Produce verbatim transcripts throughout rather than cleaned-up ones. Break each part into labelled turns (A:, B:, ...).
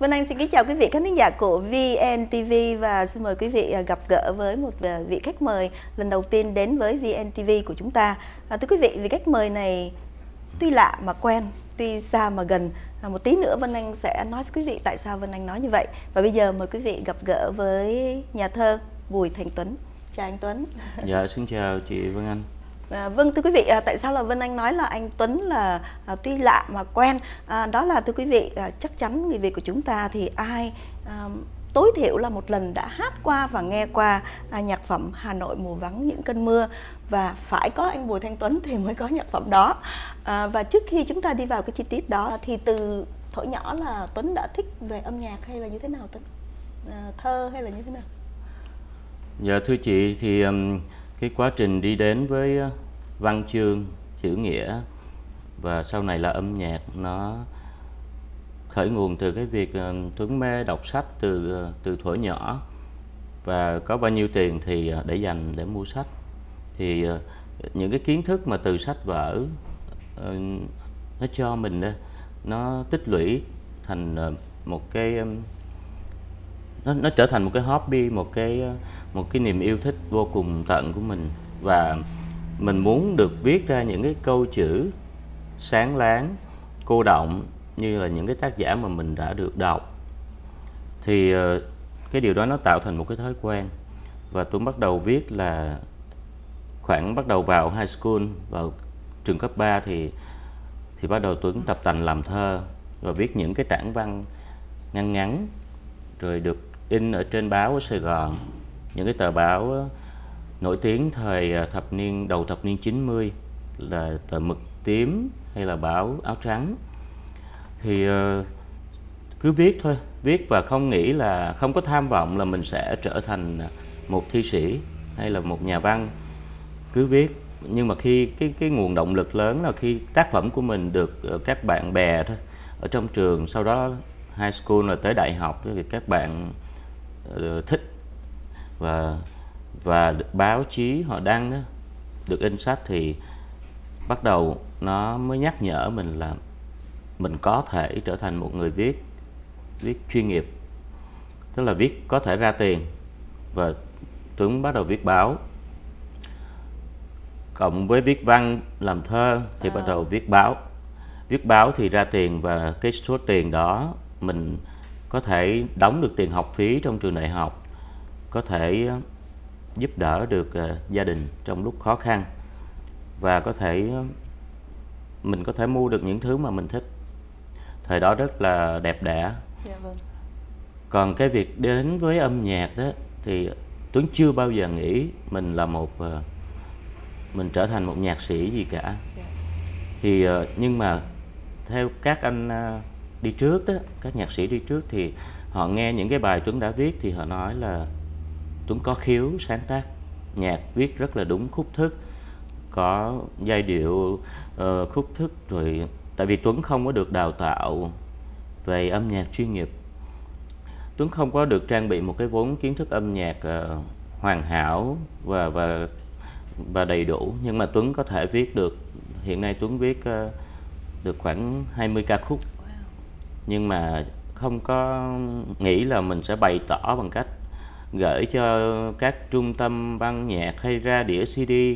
A: Vân Anh xin kính chào quý vị khán thính giả của vê en ti vi và xin mời quý vị gặp gỡ với một vị khách mời lần đầu tiên đến với vê en ti vi của chúng ta. À, thưa quý vị, vị khách mời này tuy lạ mà quen, tuy xa mà gần. À, một tí nữa Vân Anh sẽ nói với quý vị tại sao Vân Anh nói như vậy. Và bây giờ mời quý vị gặp gỡ với nhà thơ Bùi Thanh Tuấn. Chào anh Tuấn.
B: Dạ, xin chào chị Vân Anh.
A: À, vâng, thưa quý vị, à, tại sao là Vân Anh nói là anh Tuấn là à, tuy lạ mà quen, à, đó là thưa quý vị, à, chắc chắn người Việt của chúng ta thì ai à, tối thiểu là một lần đã hát qua và nghe qua à, nhạc phẩm Hà Nội mùa vắng những cơn mưa, và phải có anh Bùi Thanh Tuấn thì mới có nhạc phẩm đó. À, và trước khi chúng ta đi vào cái chi tiết đó thì từ thuở nhỏ là Tuấn đã thích về âm nhạc hay là như thế nào Tuấn? À, thơ hay là như thế nào?
B: Dạ thưa chị, thì um, cái quá trình đi đến với văn chương, chữ nghĩa và sau này là âm nhạc nó khởi nguồn từ cái việc uh, Tuấn mê đọc sách từ uh, từ thuở nhỏ, và có bao nhiêu tiền thì uh, để dành để mua sách. Thì uh, những cái kiến thức mà từ sách vở uh, nó cho mình đó, nó tích lũy thành uh, một cái um, nó, nó trở thành một cái hobby, một cái một cái niềm yêu thích vô cùng tận của mình, và mình muốn được viết ra những cái câu chữ sáng láng, cô đọng như là những cái tác giả mà mình đã được đọc. Thì cái điều đó nó tạo thành một cái thói quen, và tôi bắt đầu viết là khoảng bắt đầu vào high school, vào trường cấp ba thì thì bắt đầu Tuấn tập tành làm thơ và viết những cái tản văn ngắn ngắn, rồi được in ở trên báo ở Sài Gòn, những cái tờ báo nổi tiếng thời thập niên đầu thập niên chín mươi là tờ Mực Tím hay là báo Áo Trắng. Thì uh, cứ viết thôi, viết và không nghĩ là, không có tham vọng là mình sẽ trở thành một thi sĩ hay là một nhà văn, cứ viết. Nhưng mà khi cái cái nguồn động lực lớn là khi tác phẩm của mình được các bạn bè thôi ở trong trường, sau đó high school là tới đại học thì các bạn uh, thích, và và báo chí họ đăng đó, được in sách, thì bắt đầu nó mới nhắc nhở mình là mình có thể trở thành một người viết viết chuyên nghiệp, tức là viết có thể ra tiền. Và Tuấn bắt đầu viết báo, cộng với viết văn làm thơ thì à. bắt đầu viết báo. Viết báo thì ra tiền, và cái số tiền đó mình có thể đóng được tiền học phí trong trường đại học, có thể giúp đỡ được uh, gia đình trong lúc khó khăn, và có thể uh, mình có thể mua được những thứ mà mình thích. Thời đó rất là đẹp đẽ.
A: Dạ, vâng.
B: Còn cái việc đến với âm nhạc đó thì Tuấn chưa bao giờ nghĩ mình là một uh, mình trở thành một nhạc sĩ gì cả. Dạ. Thì uh, nhưng mà theo các anh uh, đi trước đó, các nhạc sĩ đi trước thì họ nghe những cái bài Tuấn đã viết thì họ nói là Tuấn có khiếu sáng tác nhạc, viết rất là đúng khúc thức, có giai điệu, uh, khúc thức. Rồi tại vì Tuấn không có được đào tạo về âm nhạc chuyên nghiệp, Tuấn không có được trang bị một cái vốn kiến thức âm nhạc uh, hoàn hảo và và và đầy đủ, nhưng mà Tuấn có thể viết được. Hiện nay Tuấn viết uh, được khoảng hai mươi ca khúc. Wow. Nhưng mà không có nghĩ là mình sẽ bày tỏ bằng cách gửi cho các trung tâm ban nhạc hay ra đĩa xê đê,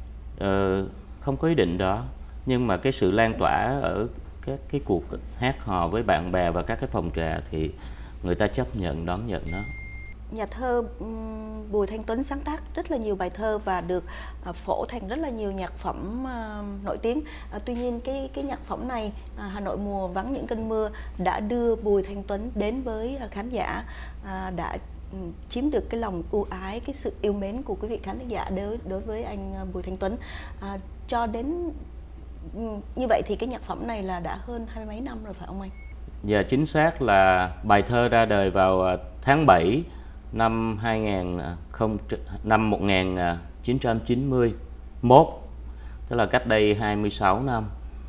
B: uh, không có ý định đó. Nhưng mà cái sự lan tỏa ở các cái cuộc hát hò với bạn bè và các cái phòng trà thì người ta chấp nhận, đón nhận nó.
A: Nhà thơ um, Bùi Thanh Tuấn sáng tác rất là nhiều bài thơ và được uh, phổ thành rất là nhiều nhạc phẩm uh, nổi tiếng. Uh, tuy nhiên cái cái nhạc phẩm này, uh, Hà Nội mùa vắng những cơn mưa, đã đưa Bùi Thanh Tuấn đến với uh, khán giả, uh, đã um, chiếm được cái lòng ưu ái, cái sự yêu mến của quý vị khán giả đối đối với anh uh, Bùi Thanh Tuấn. Uh, cho đến um, như vậy thì cái nhạc phẩm này là đã hơn hai mươi mấy năm rồi phải không anh?
B: Dạ, chính xác là bài thơ ra đời vào tháng bảy năm hai nghìn không năm một nghìn chín trăm chín mươi mốt, tức là cách đây hai mươi sáu năm.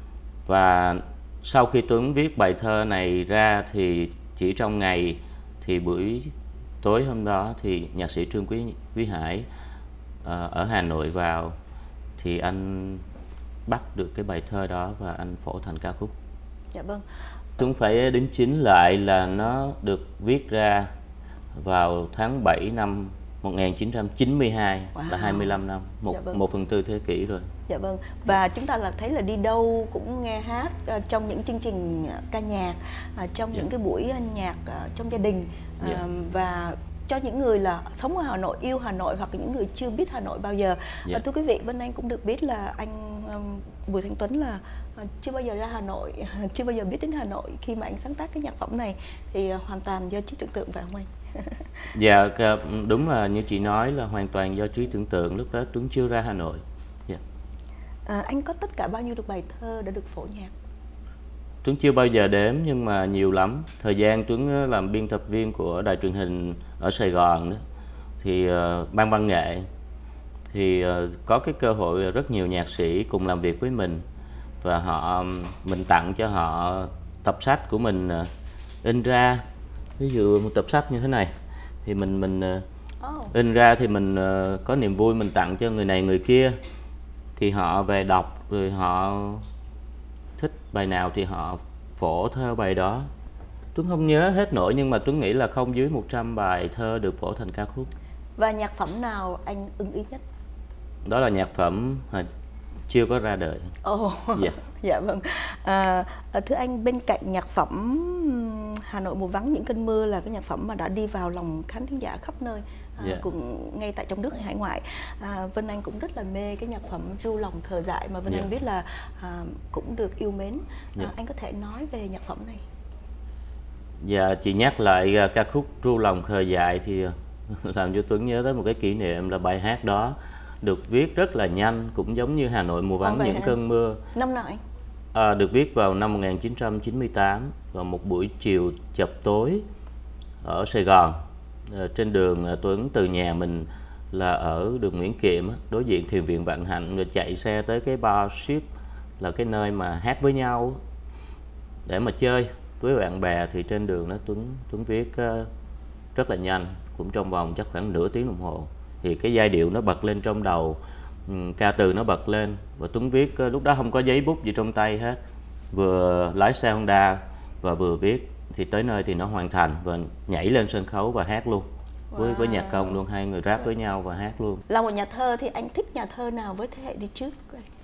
B: Và sau khi Tuấn viết bài thơ này ra thì chỉ trong ngày, thì buổi tối hôm đó thì nhạc sĩ Trương Quý Quý Hải uh, ở Hà Nội vào, thì anh bắt được cái bài thơ đó và anh phổ thành ca khúc.
A: Dạ vâng.
B: Tuấn phải đính chính lại là nó được viết ra vào tháng bảy năm một nghìn chín trăm chín mươi hai, wow. Là hai mươi lăm năm, một, dạ vâng. một phần tư thế kỷ rồi.
A: Dạ vâng. Và chúng ta là thấy là đi đâu cũng nghe hát uh, trong những chương trình ca nhạc, uh, trong dạ. những cái buổi nhạc uh, trong gia đình, uh, dạ. và cho những người là sống ở Hà Nội, yêu Hà Nội, hoặc những người chưa biết Hà Nội bao giờ. Dạ. Uh, thưa quý vị, Vân Anh cũng được biết là anh um, Bùi Thanh Tuấn là uh, chưa bao giờ ra Hà Nội, uh, chưa bao giờ biết đến Hà Nội. Khi mà anh sáng tác cái nhạc phẩm này thì uh, hoàn toàn do trí tưởng tượng, phải không anh?
B: Dạ, đúng là như chị nói là hoàn toàn do trí tưởng tượng. Lúc đó Tuấn chưa ra Hà Nội. Yeah.
A: À, anh có tất cả bao nhiêu được bài thơ đã được phổ nhạc?
B: Tuấn chưa bao giờ đếm nhưng mà nhiều lắm. Thời gian Tuấn làm biên tập viên của đài truyền hình ở Sài Gòn đó, thì uh, ban văn nghệ thì uh, có cái cơ hội rất nhiều nhạc sĩ cùng làm việc với mình, và họ mình tặng cho họ tập sách của mình uh, in ra. Ví dụ một tập sách như thế này thì mình mình uh, in ra thì mình uh, có niềm vui mình tặng cho người này người kia, thì họ về đọc rồi họ thích bài nào thì họ phổ theo bài đó. Tuấn không nhớ hết nổi nhưng mà Tuấn nghĩ là không dưới một trăm bài thơ được phổ thành ca khúc.
A: Và nhạc phẩm nào anh ưng ý nhất?
B: Đó là nhạc phẩm à, chưa có ra đời.
A: Ồ, oh. yeah. Dạ vâng. À, thưa anh, bên cạnh nhạc phẩm Hà Nội mùa vắng những cơn mưa là cái nhạc phẩm mà đã đi vào lòng khán thính giả khắp nơi, à, yeah. cũng ngay tại trong nước hay hải ngoại. À, Vân Anh cũng rất là mê cái nhạc phẩm Ru lòng khờ dại mà Vân yeah. Anh biết là à, cũng được yêu mến. À, yeah. Anh có thể nói về nhạc phẩm này?
B: Dạ, chị nhắc lại uh, ca khúc Ru lòng khờ dại thì uh, làm cho Tuấn nhớ tới một cái kỷ niệm là bài hát đó được viết rất là nhanh, cũng giống như Hà Nội mùa vắng những hả? Cơn mưa.
A: Năm nào anh?
B: À, được viết vào năm một nghìn chín trăm chín mươi tám, vào một buổi chiều chập tối ở Sài Gòn. À, trên đường à, Tuấn từ nhà mình là ở đường Nguyễn Kiệm, đối diện thiền viện Vạn Hạnh, rồi chạy xe tới cái bar ship, là cái nơi mà hát với nhau để mà chơi với bạn bè. Thì trên đường đó Tuấn Tuấn viết uh, rất là nhanh, cũng trong vòng chắc khoảng nửa tiếng đồng hồ. Thì cái giai điệu nó bật lên trong đầu, ca từ nó bật lên, và Tuấn viết lúc đó không có giấy bút gì trong tay hết, vừa lái xe Honda và vừa viết. Thì tới nơi thì nó hoàn thành và nhảy lên sân khấu và hát luôn. Wow. với với nhạc công luôn, hai người rap yeah. với nhau và hát luôn.
A: Là một nhà thơ thì anh thích nhà thơ nào với thế hệ đi trước?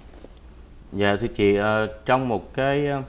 B: Dạ thưa chị, uh, trong một cái uh,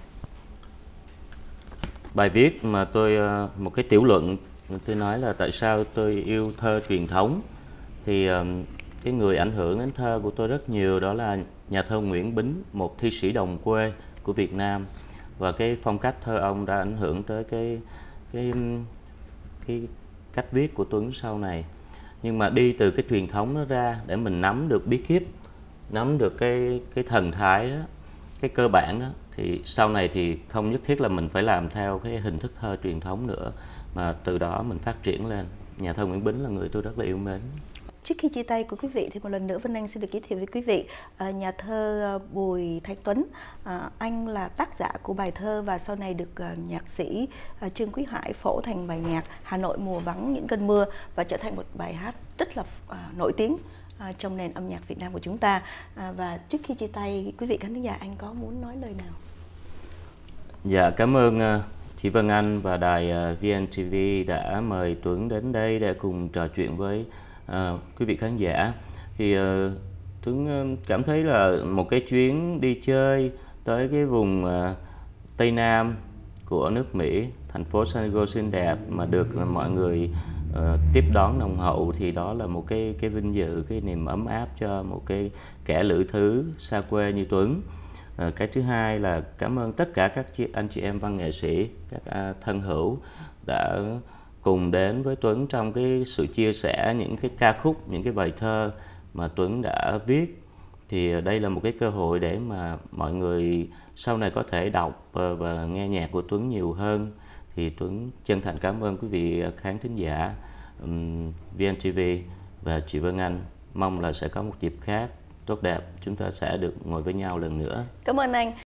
B: bài viết mà tôi uh, một cái tiểu luận tôi nói là tại sao tôi yêu thơ truyền thống, thì uh, cái người ảnh hưởng đến thơ của tôi rất nhiều đó là nhà thơ Nguyễn Bính, một thi sĩ đồng quê của Việt Nam, và cái phong cách thơ ông đã ảnh hưởng tới cái cái cái cách viết của Tuấn sau này. Nhưng mà đi từ cái truyền thống nó ra để mình nắm được bí kíp, nắm được cái cái thần thái đó, cái cơ bản đó, thì sau này thì không nhất thiết là mình phải làm theo cái hình thức thơ truyền thống nữa, mà từ đó mình phát triển lên. Nhà thơ Nguyễn Bính là người tôi rất là yêu mến.
A: Trước khi chia tay của quý vị thì một lần nữa Vân Anh xin được giới thiệu với quý vị uh, nhà thơ uh, Bùi Thanh Tuấn. Uh, anh là tác giả của bài thơ và sau này được uh, nhạc sĩ uh, Trương Quý Hải phổ thành bài nhạc Hà Nội mùa vắng những cơn mưa, và trở thành một bài hát rất là uh, nổi tiếng uh, trong nền âm nhạc Việt Nam của chúng ta. Uh, và trước khi chia tay quý vị khán thính giả, anh có muốn nói lời nào?
B: Dạ, cảm ơn uh, chị Vân Anh và đài uh, vê en tê vê đã mời Tuấn đến đây để cùng trò chuyện với À, quý vị khán giả. Thì uh, Tuấn uh, cảm thấy là một cái chuyến đi chơi tới cái vùng uh, Tây Nam của nước Mỹ, thành phố San Diego xinh đẹp mà được uh, mọi người uh, tiếp đón nồng hậu, thì đó là một cái cái vinh dự, cái niềm ấm áp cho một cái kẻ lữ thứ xa quê như Tuấn. Uh, cái thứ hai là cảm ơn tất cả các chị, anh chị em văn nghệ sĩ, các uh, thân hữu đã cùng đến với Tuấn trong cái sự chia sẻ những cái ca khúc, những cái bài thơ mà Tuấn đã viết. Thì đây là một cái cơ hội để mà mọi người sau này có thể đọc và nghe nhạc của Tuấn nhiều hơn. Thì Tuấn chân thành cảm ơn quý vị khán thính giả um, vê en tê vê và chị Vân Anh. Mong là sẽ có một dịp khác tốt đẹp, chúng ta sẽ được ngồi với nhau lần nữa.
A: Cảm ơn anh.